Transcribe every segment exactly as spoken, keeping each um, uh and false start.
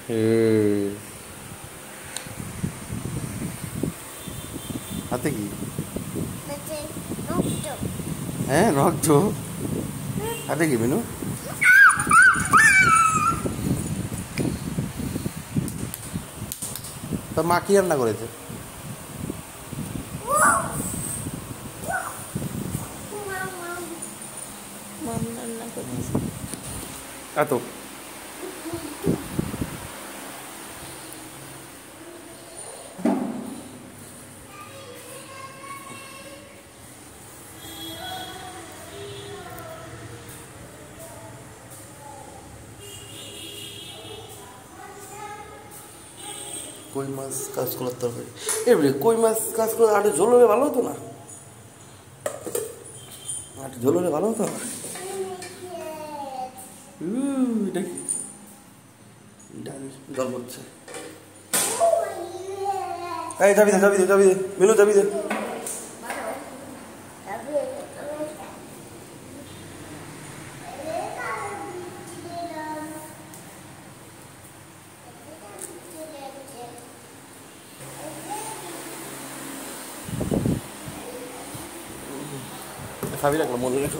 হাতে কি? হ্যাঁ রক্ত। হাতে কি বিনু? তোর মা কি রান্না করেছে? এত কই মাছ কাঁচকলার তরকারি। এবারে কই মাছ কাঁচকলা আটে ঝোল হলে ভালো হতো না? আটে ঝোল হলে ভালো হতো না? এটা কি ডাল জল করছে। এই যাবি দে যাবি দে যাবি দে মিনু যাবি দে। খাবি রাখলাম মনে রেখো।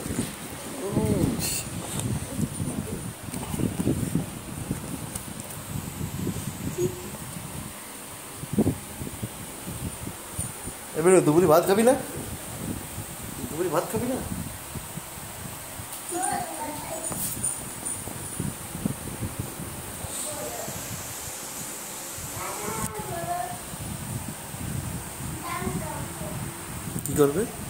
এবারে দুপুরে ভাত খাবি না? দুপুরে ভাত খাবি না? কি করবে?